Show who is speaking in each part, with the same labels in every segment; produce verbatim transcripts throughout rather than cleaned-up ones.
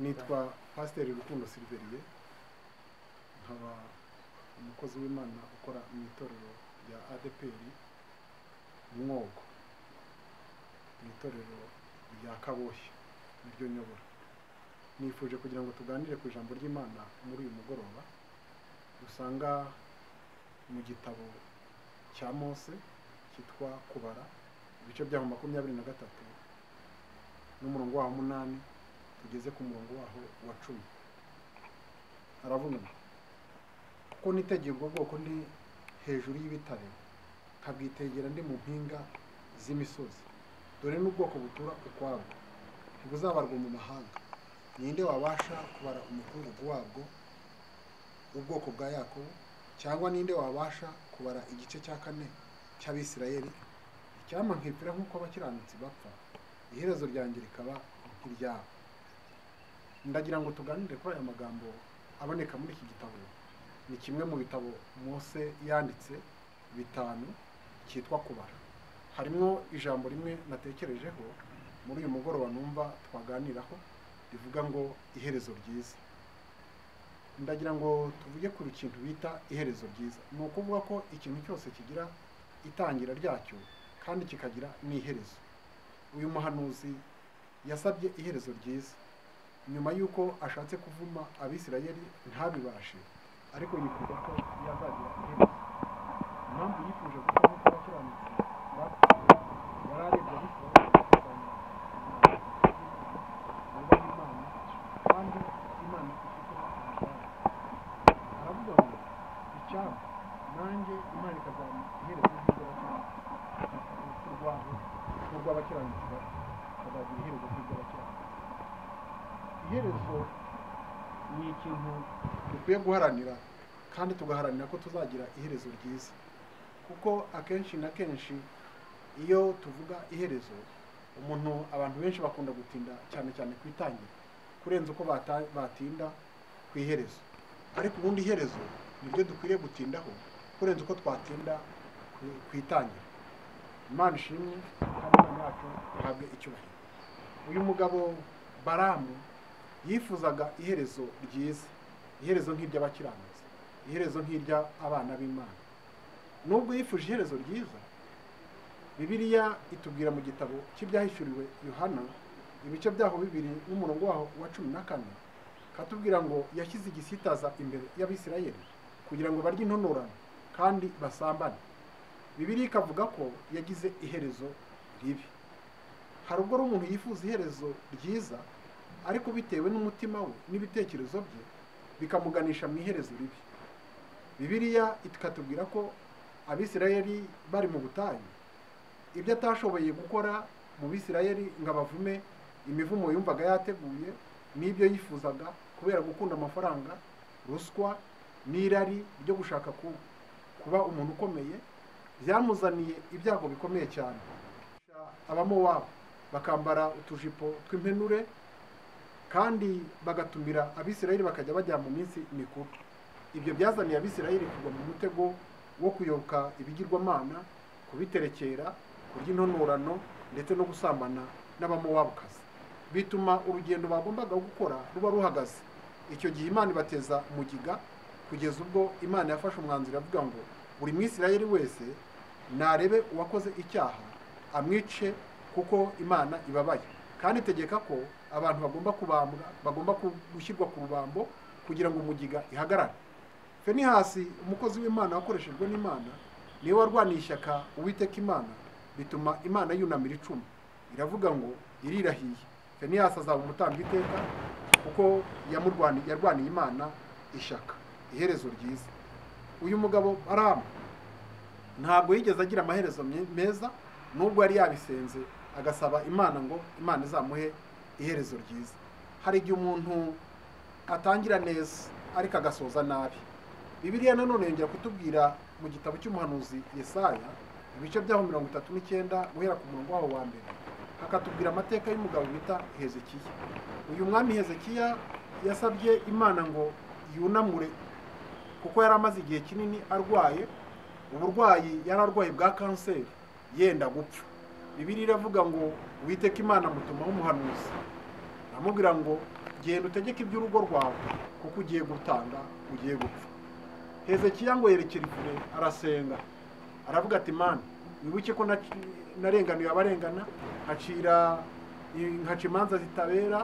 Speaker 1: nitwa Pasiteri Rukundo Silveriye, nkaba umukozi w'Imana ukora mu itorero rya A D P R Mwogo, mu itorero rya Kaboshye niryo nyobora. Nifuje kugira ngo tuganire ku ijambo ry'Imana muri uyu mugoroba dusanga mu gitabo cya Mose kitwa Kubara, ibice byaho makumyabiri na gatatu n'umurongo wa munani tugeze ku murongo waho wa cumi. Aravuga ko nitegeye ubwo bwoko ndi hejuru y'ibitare, nkabwitegera ndi mu mpinga z'imisozi. Dore n'ubwoko butura ukwabwo, ntibuzabarwa mu mahanga. Ninde wabasha kubara umukungugu wabwo, ubwoko bwa Yakobo? Cyangwa ninde wabasha kubara igice cya kane cy'Abisirayeli? Icyampa nkipfira nk'uko abakiranutsi bapfa, iherezo ryanjye rikaba nk'iryabo. Ndagira ngo tuganire kuri aya magambo aboneka muri iki gitabo. Ni kimwe mu bitabo Mose yanditse bitanu cyitwa Kubara. Harimo ijambo rimwe natekerejeho muri uyu mugoroba numva twaganiraho, rivuga ngo iherezo ryiza. Ndagira ngo tuvuge ku kintu bita iherezo ryiza. Ni ukuvuga ko ikintu cyose kigira itangira ryacyo kandi kikagira n'iherezo. Uyu muhanuzi yasabye iherezo ryiza nyuma yuko ashatse kuvuma Abisirayeli ntabibashe, ariko yifuza ko yazagira iherezo. Impamvu yifuje kuko nk'uko abakiranutsi bapfuye yari arebye Abisirayeli agasanga bubaha Imana kandi Imana ifite umushahara. Aravuga ngo icyampa nanjye Imana ikazampa iherezo ry'urupfu rwabo n'urw'abakiranutsi bakazagira iherezo ry'abakiranutsi. Iherezo ni ikintu dukwiye guharanira kandi tugaharanira ko tuzagira iherezo ryiza, kuko akenshi na kenshi iyo tuvuga iherezo umuntu abantu benshi bakunda gutinda cyane cyane ku itangira kurenza uko batinda ku iherezo. Ariko ubundi iherezo niryo dukwiriye gutindaho kurenza uko twatinda ku itangira. Imana ishimwe kandi Imana yacu ihabwe icyubahiro. Uyu mugabo Balamu yifuzaga iherezo ryiza, iherezo nk'iry'abakiranutsi, iherezo nk'iry'abana b'Imana. Nubwo yifuje iherezo ryiza, Bibiliya itubwira mu gitabo cy'ibyahishuriwe Yohana ibice byaho bibiri n'umurongo waho wa cumi na kane, katubwira ngo yashyize igisitaza imbere y'Abisirayeli kugira ngo barye intonorano kandi basambane. Bibiliya ikavuga ko yagize iherezo ribi. Hari ubwo umuntu yifuza iherezo ryiza, ariko bitewe n'umutima we n'ibitekerezo bye bikamuganisha mu iherezo ribi. Bibiliya ikatubwira ko Abisirayeli bari mu butayu, ibyo atashoboye gukora mu Bisirayeli ngo abavume imivumo yumvaga yateguye n'ibyo yifuzaga kubera gukunda amafaranga, ruswa n'irari ryo gushaka kuba umuntu ukomeye, byamuzaniye ibyago bikomeye cyane. Abamowabu bakambara utujipo tw'impenure kandi bagatumira Abisirayeli bakajya bajya mu minsi mikuru. Ibyo byazaniye Abisirayeli kugwa mu mutego wo kuyoboka ibigirwamana, kubiterekera, kurya intonorano ndetse no gusambana n'abamowabukazi. Bituma urugendo bagombaga gukora ruba ruhagaze. Icyo gihe Imana ibateza umugiga kugeza ubwo Imana yafashe umwanzuro avuga ngo buri Mwisirayeli wese narebe uwakoze icyaha amwice, kuko Imana ibabaye, kandi itegeka ko abantu bagomba kubambwa, bagomba gushyirwa ku rubambo kugira ngo umugiga ihagarare. Fenihasi umukozi w'Imana wakoreshejwe n'Imana niwe warwaniye ishyaka Uwiteka Imana, bituma Imana yunamira icumu, iravuga ngo irirahiye Fenihasi azaba umutambyi iteka kuko yamurwaniye yarwaniye Imana ishyaka. Iherezo ryiza. Uyu mugabo Balamu ntabwo yigeze agira amaherezo meza, nubwo yari yabisenze agasaba Imana ngo Imana izamuhe iherezo ryiza. Hari igihe umuntu atangira neza ariko agasoza nabi. Bibiliya nanone yongera kutubwira mu gitabo cy'umuhanuzi Yesaya ibice byaho mirongo itatu n'icyenda guhera ku murongo waho wa mbere, hakatubwira amateka y'umugabo bita Hezekiya. Uyu mwami Hezekiya yasabye Imana ngo yunamure kuko yari amaze igihe kinini arwaye. Uburwayi yari arwaye bwa kanseri yenda gupfa. Bibiliya iravuga ngo Uwiteka Imana mutumaho umuhanuzi aramubwira ngo genda utegeke iby'urugo rwawe kuko ugiye gutanga, ugiye gupfa. Hezekiya ngo yerekera kure arasenga, aravuga ati Mana, wibuke ko narenganiye abarengana, nkacira nkaca imanza zitabera,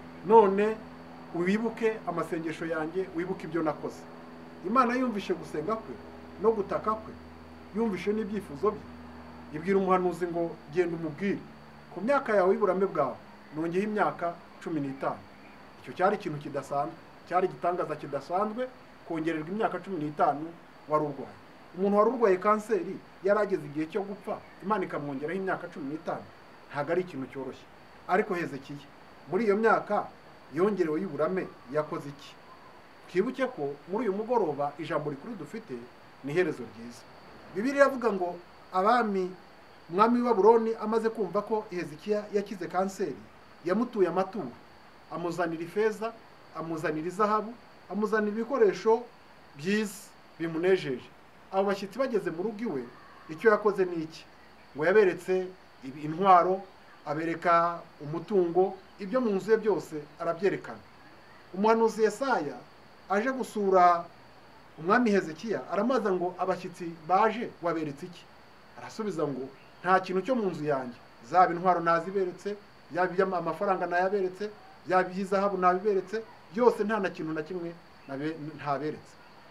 Speaker 1: none wibuke amasengesho yanjye, wibuke ibyo nakoze. Imana yumvishe gusenga kwe no gutaka kwe, yumvishe n'ibyifuzo bye, ibwira umuhanuzi ngo genda umubwire ku myaka yawe y'uburame bwawe nongeho imyaka cumi n'itanu. Icyo cyari ikintu kidasanzwe, cyari igitangaza kidasanzwe kongererwa imyaka cumi n'itanu wari urwaye. Umuntu wari urwaye kanseri yarageze igihe cyo gupfa, Imana ikamwongeraho imyaka cumi n'itanu, ntabwo ari ikintu cyoroshye. Ariko Hezekiya muri iyo myaka yongerewe y'uburame yakoze iki? Twibuke ko muri uyu mugoroba ijambo rikuru dufite ni iherezo ryiza. Bibiliya iravuga ngo abami umwami wa Babuloni amaze kumva ko Hezekiya yakize kanseri, yamutuye amaturo, amuzanira ifeza, amuzanira izahabu, amuzanira ibikoresho byiza bimunejeje. Abo bashyitsi bageze mu rugo iwe, icyo yakoze ni iki? Ngo yaberetse intwaro, abereka umutungo, ibyo mu nzu ye byose arabyerekana. Umuhanuzi Yesaya aje gusura umwami Hezekiya aramaza ngo abashyitsi baje waberetse iki? Arasubiza ngo nta kintu cyo mu nzu yanjye, zaba intwaro naziberetse, yaba amafaranga nayaberetse, yaba izahabu nabiberetse, byose nta na kintu na kimwe ntaberetse.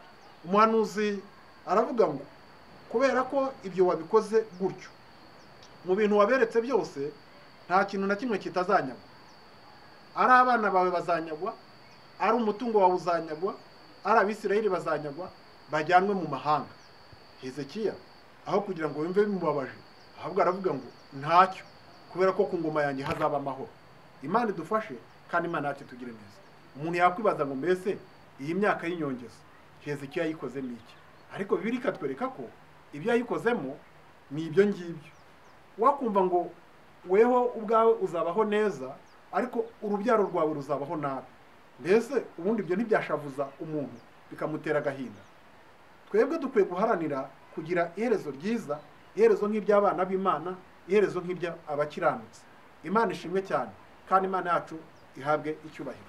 Speaker 1: Umuhanuzi aravuga ngo kubera ko ibyo wabikoze gutyo, mu bintu waberetse byose nta kintu na kimwe kitazanyagwa. Ari abana bawe bazanyagwa, ari umutungo wawe uzanyagwa, ari Abisirayeli bazanyagwa, bajyanwe mu mahanga. Hezekiya aho kugira ngo yumve bimubabaje, ahubwo aravuga ngo ntacyo, kubera ko ku ngoma yanjye hazaba amahoro. Imana idufashe kandi Imana yacu tugire neza. Umuntu yakwibaza ngo mbese iyi myaka y'inyongeza Hezekiya yikozemo iki? Ariko Bibiliya ikatwereka ko ibyo yayikozemo ni ibyo ngibyo. Wakumva ngo weho ubwawe uzabaho neza, ariko urubyaro rwawe ruzabaho nabi. Mbese ubundi ibyo ntibyashavuza umuntu bikamutera agahinda? Twebwe dukwiye guharanira kugira iherezo ryiza, iherezo nk'iry'abana b'Imana, iherezo nk'irya abakiranutsi. Imana ishimwe cyane kandi Imana yacu ihabwe icyubahiro.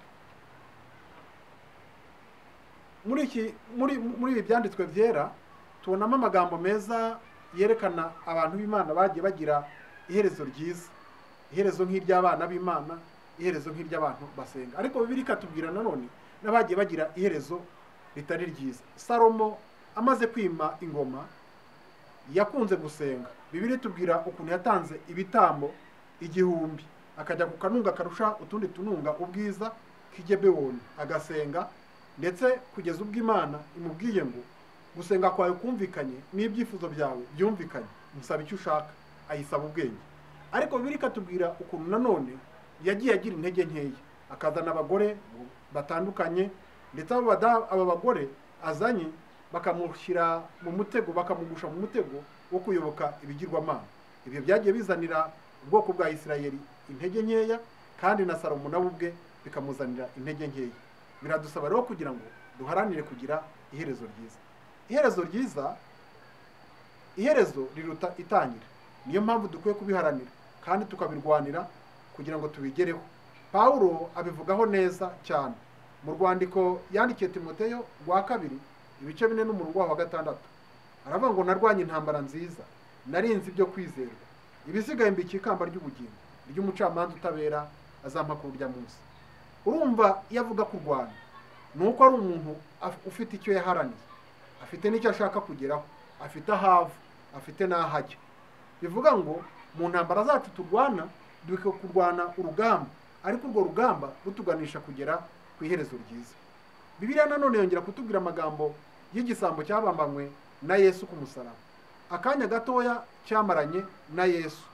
Speaker 1: Muri iki muri muri ibi byanditswe byera tubonamo amagambo meza yerekana abantu b'Imana bagiye bagira iherezo ryiza, iherezo nk'iry'abana b'Imana, iherezo nk'iry'abantu basenga. Ariko Bibiliya ikatubwira nanone n'abagiye bagira iherezo ritari ryiza. Salomo amaze kwima ingoma yakunze gusenga. Bibiliya itubwira ukuntu yatanze ibitambo igihumbi, akajya ku kanunga karusha utundi tununga ubwiza k'Igibewoni agasenga, ndetse kugeza ubwo Imana imubwiye ngo gusenga kwawe kumvikanye n'ibyifuzo byawe byumvikanye, musaba icyo ushaka. Ayisaba ubwenge. Ariko Bibiliya ikatubwira ukuntu nanone yagiye agira intege nkeya, akazana abagore batandukanye, ndetse abo bagore azanye bakamushyira mu mutego, bakamugusha mu mutego wo kuyoboka ibigirwamana. Ibyo byagiye bizanira ubwoko bwa Isirayeli intege nkeya, kandi na Salomo nawe ubwe bikamuzanira intege nkeya. Biradusaba rero kugira ngo duharanire kugira iherezo ryiza. Iherezo ryiza, iherezo riruta itangira. Niyo mpamvu dukwiye kubiharanira kandi tukabirwanira kugira ngo tubigereho. Pawulo abivugaho neza cyane mu rwandiko yandikiye Timoteyo rwa kabiri ibice bine n'umurongo wa gatandatu. Aravuga ngo narwanye intambara nziza, narinze ibyo kwizerwa, ibisigaye mbiki ikamba ry'ubugingo ry'umucamanza utabera azampa ku rya munsi. Urumva iyo avuga kurwana nuko ari umuntu ufite icyo yaharaniye, afite n'icyo ashaka kugeraho, afite ahava, afite n'ahajya. Bivuga ngo mu ntambara zacu turwana dukwiye kurwana urugamba, ariko urwo rugamba rutuganisha kugera ku iherezo ryiza. Bibiliya nanone yongera kutubwira amagambo y'igisambo cyabambanywe na Yesu ku musaraba. Akanya gatoya cyamaranye na Yesu.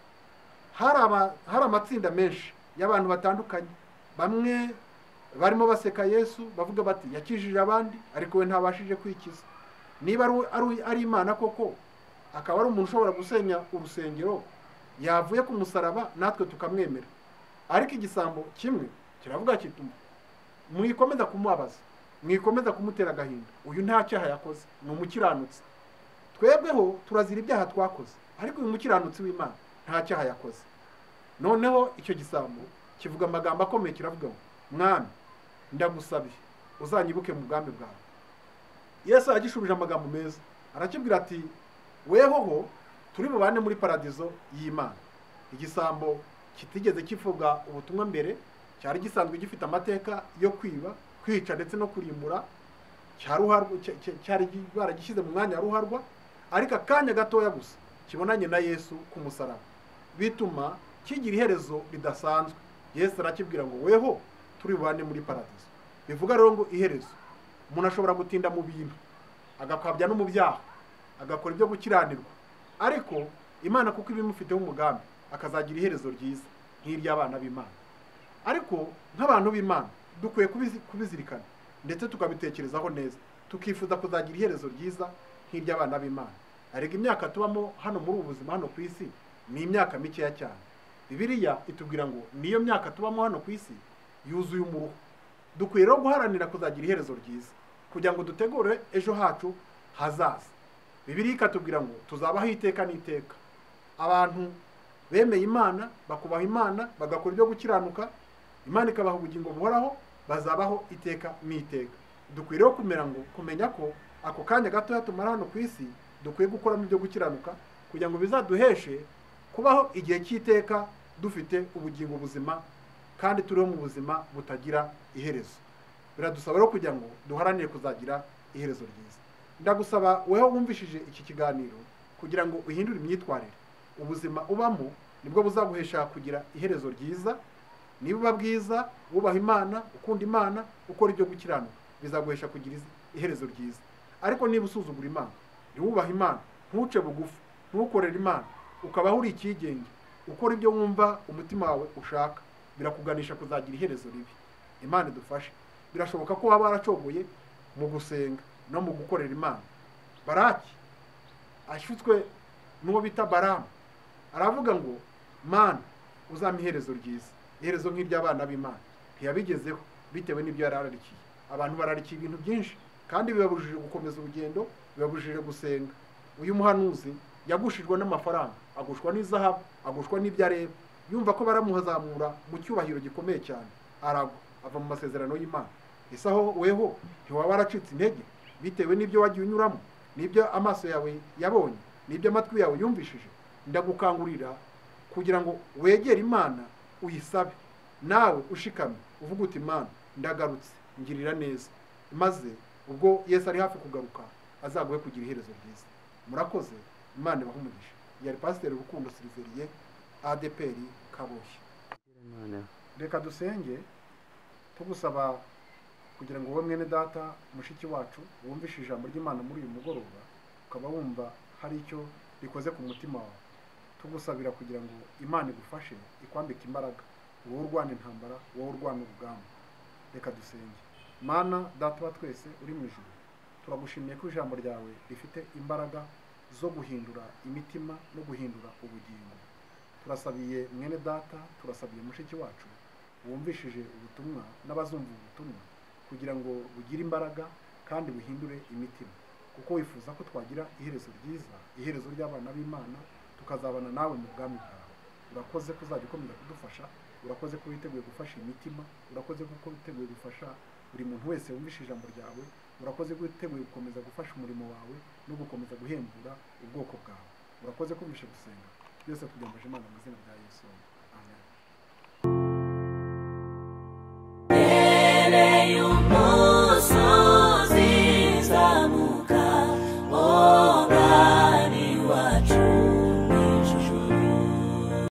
Speaker 1: Hari amatsinda menshi y'abantu batandukanye, bamwe barimo baseka Yesu bavuga bati yakijije abandi ariko we ntabashije kwikiza. Niba ari Imana koko, akaba ari umuntu ushobora gusenya urusengero, yavuye ku musaraba natwe tukamwemera. Ariko igisambo kimwe kiravuga kiti mwikomeza kumubabaza, mwikomeza kumutera agahinda, uyu nta cyaha yakoze, ni umukiranutsi. Twebweho turazira ibyaha twakoze, ariko uyu mukiranutsi w'Imana nta cyaha yakoze. Noneho icyo gisambo kivuga amagambo akomeye, kiravuga ngo mwami ndagusabiye uzanyibuke mu bwami bwawe. Yesu yagishubije amagambo meza, arakibwira ati wehoho turi bubane muri paradizo y'Imana. Igisambo kitigeze kivuga ubutumwa mbere, cyari gisanzwe gifite amateka yo kwiba, kwica ndetse no kurimbura, cyari baragishyize mu mwanya wa ruharwa, ariko akanya gatoya gusa kibonanye na Yesu ku musaraba bituma kigira iherezo ridasanzwe. Yesu arakibwira ngo weho turi bubane muri paradizo. Bivuga rero ngo iherezo, umuntu ashobora gutinda mu bintu agakabya no mu byaha agakora ibyo gukiranirwa, ariko Imana kuko ibimufiteho umugambi akazagira iherezo ryiza nk'iry'abana b'Imana. Ariko nk'abantu b'Imana dukwiye kubizirikana ndetse tukabitekerezaho neza, tukifuza kuzagira iherezo ryiza nk'iry'abana b'Imana. Ariko imyaka tubamo hano muri ubu buzima hano ku isi ni imyaka mikeya cyane. Bibiliya itubwira ngo niyo myaka tubamo hano ku isi yuzuye umuruho. Dukwiye rero guharanira kuzagira iherezo ryiza kugira ngo dutegure ejo hacu hazaza. Bibiliya ikatubwira ngo tuzabaho iteka n'iteka. Abantu bemeye Imana, bakubaha Imana, bagakora ibyo gukiranuka, Imana ikabaha ubugingo buhoraho, bazabaho iteka n'iteka. Dukwiye rero kumera ngo kumenya ko ako kanya gato tumara hano ku isi dukwiye gukoramo ibyo gukiranuka kugira ngo bizaduheshe kubaho igihe cy'iteka dufite ubugingo buzima kandi turiho mu buzima butagira iherezo. Biradusaba rero kugira ngo duharanire kuzagira iherezo ryiza. Ndagusaba weho wumvishije iki kiganiro kugira ngo uhindure imyitwarire. Ubuzima ubamo nibwo buzaguhesha kugira iherezo ryiza. Niba uba bwiza, wubaha Imana, ukunda Imana, ukora ibyo gukiranuka, bizaguhesha kugira iherezo ryiza. Ariko niba usuzugura Imana, ntiwubaha Imana, ntuce bugufi, ntukorere Imana, ukabaho uri ikigenge, ukora ibyo wumva umutima wawe ushaka, birakuganisha kuzagira iherezo ribi. Imana idufashe. Birashoboka ko waba waracogoye mu gusenga no mu gukorera Imana. Baraki ashutswe n'uwo bita Balamu, aravuga ngo Mana uzampa iherezo ryiza, iherezo nk'iry'abana b'Imana. Ntiyabigezeho bitewe n'ibyo yari ararikiye. Abantu bararikiye ibintu byinshi kandi bibabujije gukomeza urugendo, bibabujije gusenga. Uyu muhanuzi yagushijwe n'amafaranga, agushwa n'izahabu, agushwa n'ibyo areba, yumva ko baramuhazamura mu cyubahiro gikomeye cyane, aragwa ava mu masezerano y'Imana. Ese aho weho ntiwaba waracitse intege bitewe n'ibyo wagiye unyuramo, n'ibyo amaso yawe yabonye, n'ibyo amatwi yawe yumvishije? Ndagukangurira kugira ngo wegere Imana uyisabe, nawe ushikame uvuga uti Imana ndagarutse, ngirira neza, maze ubwo Yesu ari hafi kugaruka azaguhe kugira iherezo ryiza. Murakoze, Imana ibahe umugisha. Yari Pasiteri Rukundo Silveriye, A D P R Kaboshye. Reka dusenge tugusaba kugira ngo wowe mwene data mushiki wacu wumvishe ijambo ry'Imana muri uyu mugoroba, ukaba wumva hari icyo rikoze ku mutima wawe. Tugusabira kugira ngo Imana igufashe, ikwambike imbaraga, wowe urwana intambara, wowe urwana urugamba. Reka dusenge. Mana data wa twese uri mu ijuru, turagushimiye ko ijambo ryawe rifite imbaraga zo guhindura imitima no guhindura ubugingo. Turasabiye mwene data, turasabiye mushiki wacu wumvishije ubutumwa n'abazumva ubutumwa kugira ngo bugire imbaraga kandi buhindure imitima, kuko wifuza ko twagira iherezo ryiza, iherezo ry'abana b'Imana, tukazabana nawe mu bwami bwawe. Urakoze ko uzajya ukomeza kudufasha, urakoze ko witeguye gufasha imitima, urakoze ko witeguye gufasha buri muntu wese wumvishe ijambo ryawe, urakoze ko witeguye gukomeza gufasha umurimo wawe no gukomeza guhembura ubwoko bwawe. Urakoze ko wumvishe gusenga byose tubyambaje Imana mu izina rya Yesu.